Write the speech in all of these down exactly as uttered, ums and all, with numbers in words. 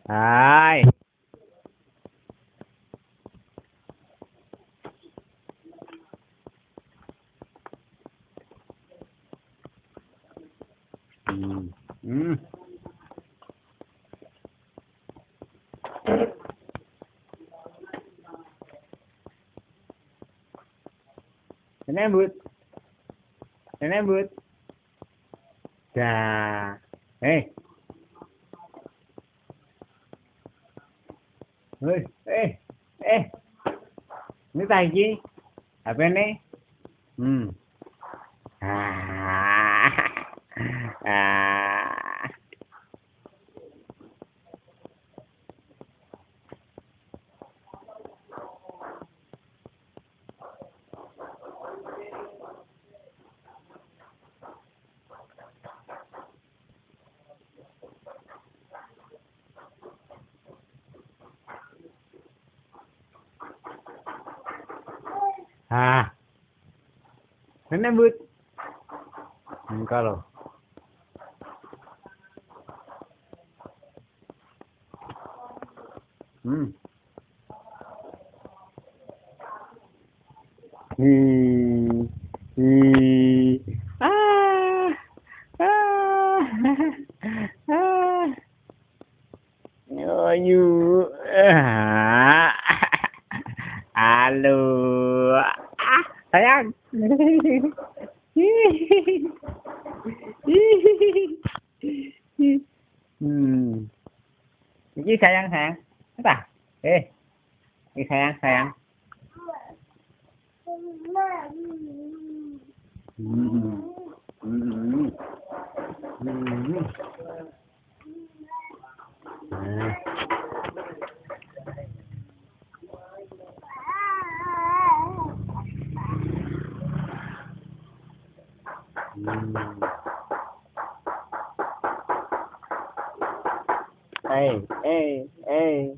Hai. Hmm. Hmm. Nenek but. Nenek but. Dah. Eh. Ơi, ê, ê, nước tay chi? Ở bên đây. Ừ. À. À. À. Nenek but. Enggak loh. Hmm. Hi. Hi. Ah. Ah. Ah. Oh, you. Ah. Halo. Ah, sayang. Hmm. Cái sayang sayang. Apa? Eh, cái sayang sayang. Hmm. Hmm. Hmm. Hmm. Ê, ê, ê.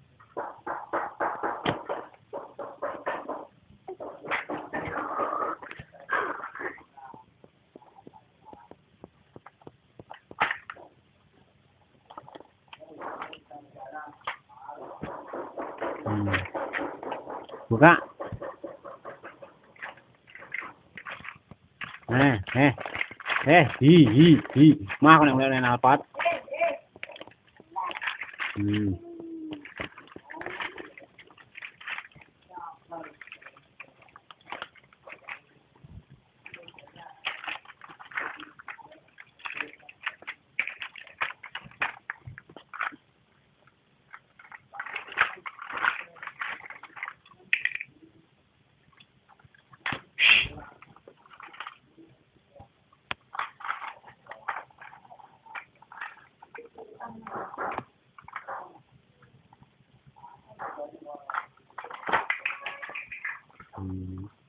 Hmm. Buka. Eh, eh. Eh, hi, hi, hi. Ma con này con này nào phát. Hmm. Hmm.